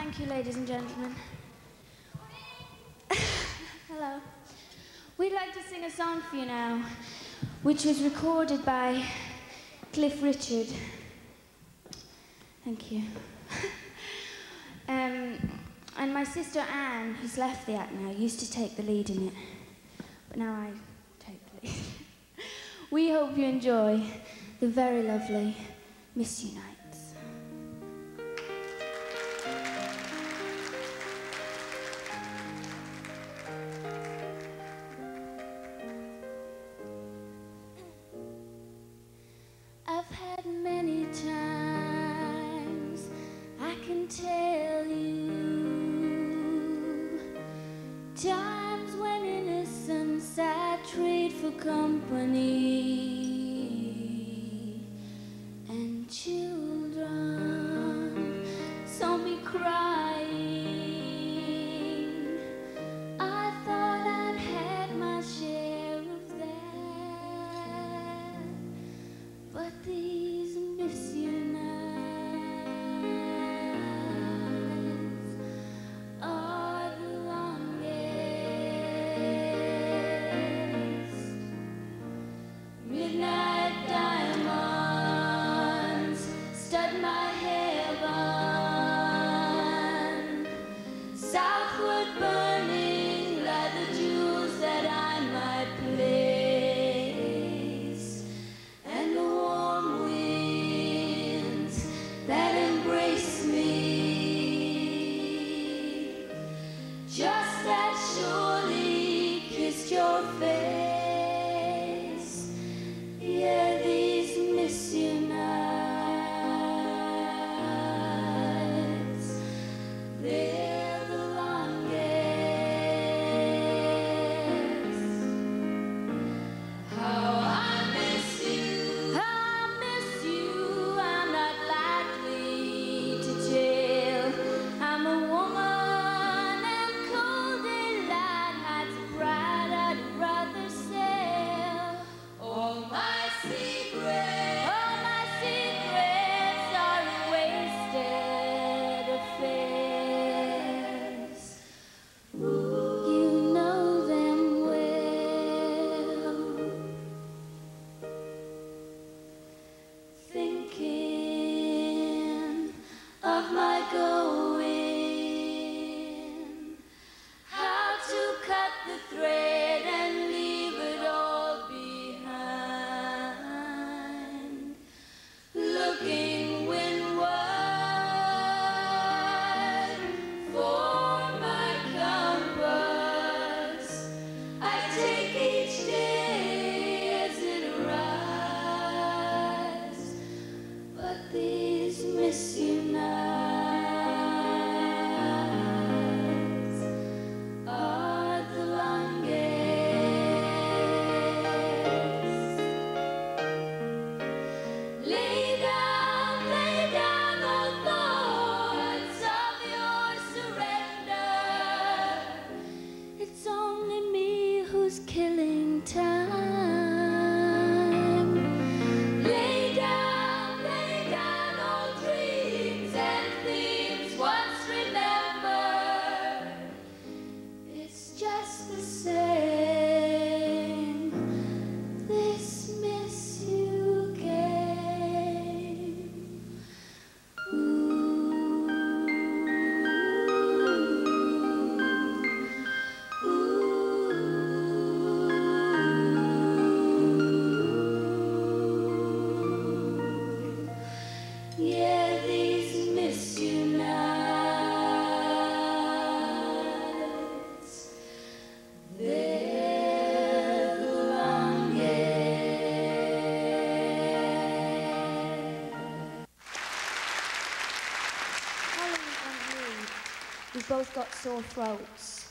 Thank you, ladies and gentlemen. Hello. We'd like to sing a song for you now, which was recorded by Cliff Richard. Thank you. And my sister Anne, who's left the act now, used to take the lead in it. But now I take the lead. We hope you enjoy the very lovely Miss You Nights. I've had many times, I can tell you, times when innocence I trade for company, and children saw me crying. I thought I'd had my share of that, but these Miss You nights are the longest. Midnight diamonds stud my heaven, southward burning like the jewels that I might place, and the warm winds that embrace me just as surely kissed your face. Yeah, these Miss You nights, they're the longest. How I miss you, I'm not likely to tell. I'm a woman and cold daylight hides a pride I'd rather sell. All my secrets are wasted affairs. You know them well. Thinking of my going, how to cut the thread and leave it all behind, looking windward for my compass. I take each day as it arrives, but these Miss You nights are the longest. Lay down all thoughts of your surrender. It's only me who's killing time. Lay down all dreams and themes once remembered. It's just the same. This Miss You game. Yeah, these Miss You nights, they're the longest. Colin and me, we've both got sore throats.